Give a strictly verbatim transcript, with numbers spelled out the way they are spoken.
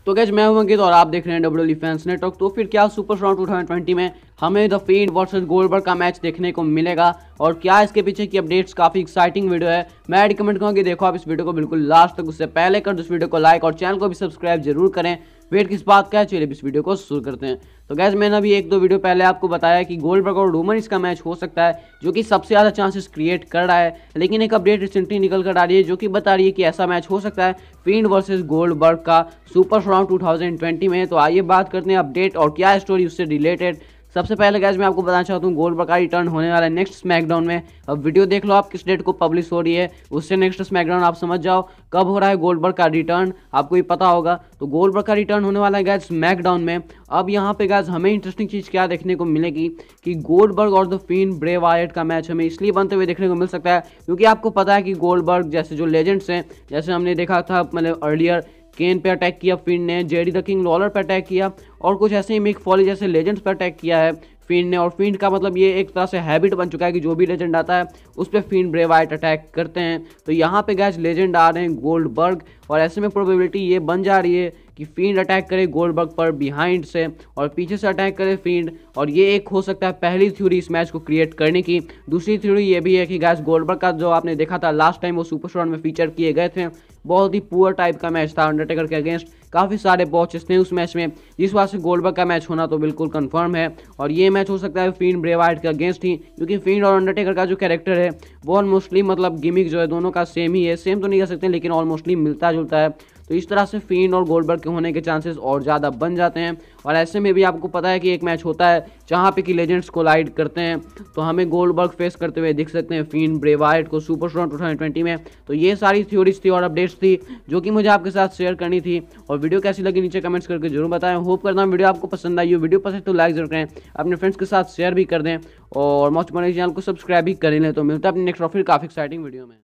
तो गाइस मैं हूं अंकित और आप देख रहे हैं डब्ल्यूडब्ल्यूई फैंस नेटवर्क। तो फिर क्या super strong two thousand twenty में हमें द फील्ड वर्सेस गोल्डबर्ग का मैच देखने को मिलेगा और क्या इसके पीछे की अपडेट्स। काफी एक्साइटिंग वीडियो है। मैं रिकमेंड करूंगा कि देखो आप इस वीडियो को बिल्कुल लास्ट तक। उससे पहले कर दो इस वीडियो को लाइक और चैनल को भी सब्सक्राइब जरूर करें। वेट किस बात का है, चलिए इस वीडियो को शुरू करते हैं। तो गैस मैंने अभी एक दो वीडियो पहले आपको बताया कि गोल्डबर्ग और रोमन इसका मैच हो सकता है, जो कि सबसे ज़्यादा चांसेस क्रिएट कर रहा है। लेकिन एक अपडेट रिसेंटली निकल कर आ रही है जो कि बता रही है कि ऐसा मैच हो सकता है फील्ड वर्सेस गोल्डबर्ग का super strong two thousand twenty में। तो आइए बात करते हैं अपडेट और क्या स्टोरी उससे रिलेटेड। सबसे पहले गैस मैं आपको बताना चाहता हूँ गोल्डबर्ग का रिटर्न होने वाला है नेक्स्ट स्मैकडाउन में। अब वीडियो देख लो आप किस डेट को पब्लिश हो रही है, उससे नेक्स्ट स्मैकडाउन आप समझ जाओ कब हो रहा है गोल्डबर्ग का रिटर्न, आपको ही पता होगा। तो गोल्डबर्ग का रिटर्न होने वाला है गैस स्मैकडाउन में। अब यहाँ पे गैस हमें इंटरेस्टिंग चीज़ क्या देखने को मिलेगी कि गोल्डबर्ग और द फिन ब्रे वायट का मैच हमें इसलिए बनते हुए देखने को मिल सकता है क्योंकि आपको पता है कि गोल्डबर्ग जैसे जो लेजेंड्स हैं, जैसे हमने देखा था मतलब अर्लियर केन पे अटैक किया फिन ने, जेडी द किंग लॉलर पे अटैक किया और कुछ ऐसे ही मिक फॉली जैसे लेजेंड्स पे अटैक किया है फिन ने। और फिन का मतलब ये एक तरह से हैबिट बन चुका है कि जो भी लेजेंड आता है उस पर फिन ब्रे वाइट अटैक करते हैं। तो यहाँ पे गैस लेजेंड आ रहे हैं गोल्डबर्ग और ऐसे में प्रोबेबिलिटी ये बन जा रही है कि फील्ड अटैक करे गोल्डबर्ग पर बिहाइंड से और पीछे से अटैक करे फील्ड। और ये एक हो सकता है पहली थ्योरी इस मैच को क्रिएट करने की। दूसरी थ्योरी ये भी है कि गैस गोल्डबर्ग का जो आपने देखा था लास्ट टाइम वो सुपर स्ट्रॉन्ग में फीचर किए गए थे, बहुत ही पुअर टाइप का मैच था अंडरटेकर के अगेंस्ट। काफ़ी सारे बॉचेस थे उस मैच में, जिस वजह से गोल्डबर्ग का मैच होना तो बिल्कुल कंफर्म है। और ये मैच हो सकता है फील्ड ब्रे वाइट के अगेंस्ट ही, क्योंकि फील्ड और अंडरटेकर का जो कैरेक्टर है वो ऑलमोस्टली मतलब गिमिक जो है दोनों का सेम ही है। सेम तो नहीं कह सकते लेकिन ऑलमोस्टली मिलता जुलता है। तो इस तरह से फील्ड और गोल्डबर्ग के होने के चांसेस और ज़्यादा बन जाते हैं। और ऐसे में भी आपको पता है कि एक मैच होता है जहाँ पे कि लेजेंड्स कोलाइड करते हैं, तो हमें गोल्डबर्ग फेस करते हुए दिख सकते हैं फील्ड ब्रे वाइट को super strong two thousand twenty में। तो ये सारी थ्योरीज थी और अपडेट्स थी जो कि मुझे आपके साथ शेयर करनी थी। और वीडियो कैसी लगी नीचे कमेंट्स करके जरूर बताएं। होप करता हूँ वीडियो आपको पसंद आई हो। वीडियो पसंद तो लाइक जरूर करें, अपने फ्रेंड्स के साथ शेयर भी कर दें और मोस्ट चैनल को सब्सक्राइब भी कर लें। तो मिलता है अपने नेक्स्ट और फिर काफ़ी एक्साइटिंग वीडियो में।